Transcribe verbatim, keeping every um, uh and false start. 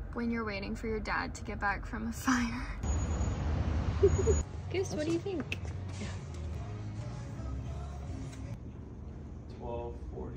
when you're waiting for your dad to get back from a fire. Goose, what do you think? twelve, four,